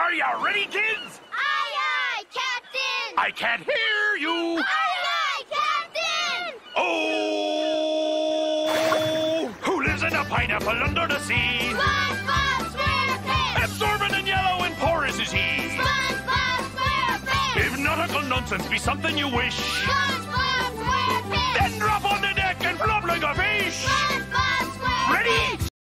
Are you ready, kids? Aye, aye, Captain! I can't hear you! Aye, aye, Captain! Oh! Who lives in a pineapple under the sea? SpongeBob SquarePants! Absorbent and yellow and porous is he. SpongeBob SquarePants! If nautical nonsense be something you wish, SpongeBob SquarePants! then drop on the deck and flop like a fish! SpongeBob SquarePants! Ready?